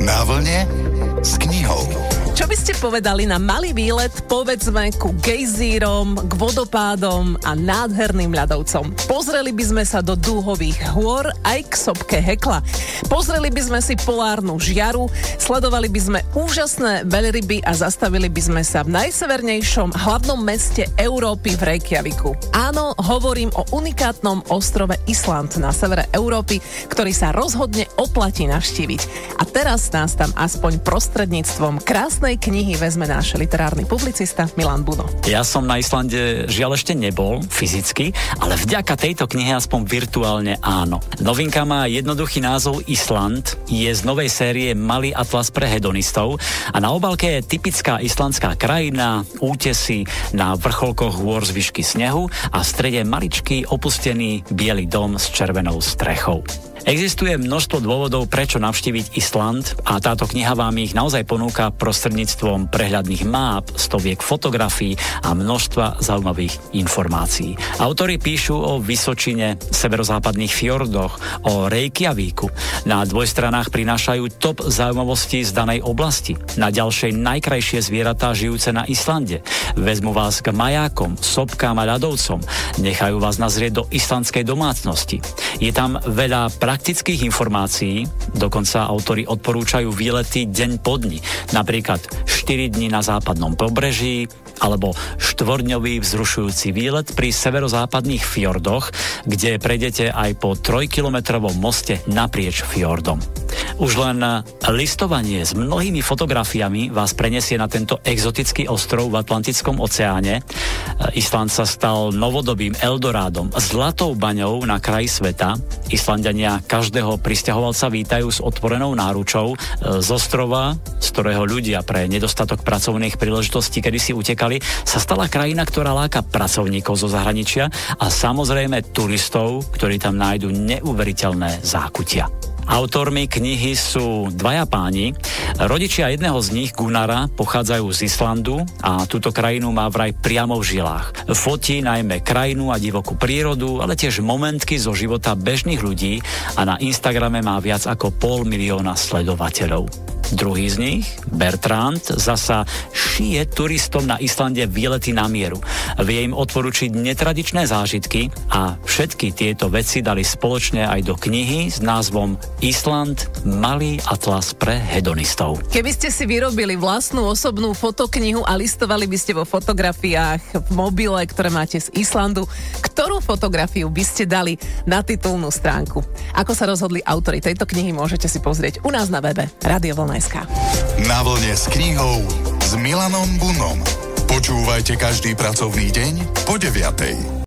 Na vlne s knihou. Čo by ste povedali na malý výlet, povedzme, ku gejzírom, k vodopádom a nádherným ľadovcom? Pozreli by sme sa do dúhových hôr aj k sopke Hekla. Pozreli by sme si polárnu žiaru, sledovali by sme úžasné veľryby a zastavili by sme sa v najsevernejšom hlavnom meste Európy v Reykjaviku. Áno, hovorím o unikátnom ostrove Island na severe Európy, ktorý sa rozhodne oplatí navštíviť. A teraz nás tam aspoň prostredníctvom krásnej knihy vezme náš literárny publicista Milan Buno. Ja som na Islande žiaľ ešte nebol fyzicky, ale vďaka tejto knihe aspoň virtuálne áno. Novinka má jednoduchý názov Island, je z novej série Malý atlas pre hedonistov a na obálke je typická islandská krajina, útesy na vrcholkoch hôr z výšky snehu a v strede maličký opustený biely dom s červenou strechou. Existuje množstvo dôvodov, prečo navštíviť Island a táto kniha vám ich naozaj ponúka prostredníctvom prehľadných máp, stoviek fotografií a množstva zaujímavých informácií. Autori píšu o Vysočine, severozápadných fjordoch, o Reykjavíku. Na dvojstranách prinášajú top zaujímavostí z danej oblasti. Na ďalšej najkrajšie zvieratá žijúce na Islande. Vezmu vás k majákom, sopkám a ľadovcom. Nechajú vás nazrieť do islandskej domácnosti. Je tam veľa praktických informácií, dokonca autori odporúčajú výlety deň po dni, napríklad 4 dni na západnom pobreží, alebo 4-dňový vzrušujúci výlet pri severozápadných fjordoch, kde prejdete aj po 3-kilometrovom moste naprieč fjordom. Už len listovanie s mnohými fotografiami vás prenesie na tento exotický ostrov v Atlantickom oceáne. Island sa stal novodobým Eldorádom, zlatou baňou na kraji sveta. Islandania každého prisťahovalca vítajú s otvorenou náručou. Z ostrova, z ktorého ľudia pre nedostatok pracovných príležitostí kedysi utekali, sa stala krajina, ktorá láka pracovníkov zo zahraničia a samozrejme turistov, ktorí tam nájdu neuveriteľné zákutia. Autormi knihy sú dvaja páni. Rodičia jedného z nich, Gunnara, pochádzajú z Islandu a túto krajinu má vraj priamo v žilách. Fotí najmä krajinu a divokú prírodu, ale tiež momentky zo života bežných ľudí a na Instagrame má viac ako 500 000 sledovateľov. Druhý z nich, Bertrand, zasa šije turistom na Islande výlety na mieru. Vie im odporučiť netradičné zážitky a všetky tieto veci dali spoločne aj do knihy s názvom Island, Malý atlas pre hedonistov. Keby ste si vyrobili vlastnú osobnú fotoknihu a listovali by ste vo fotografiách v mobile, ktoré máte z Islandu, ktorú fotografiu by ste dali na titulnú stránku? Ako sa rozhodli autori tejto knihy, môžete si pozrieť u nás na webe radiovlna.sk. Na vlne s knihou s Milanom Bunom. Počúvajte každý pracovný deň po 9:00.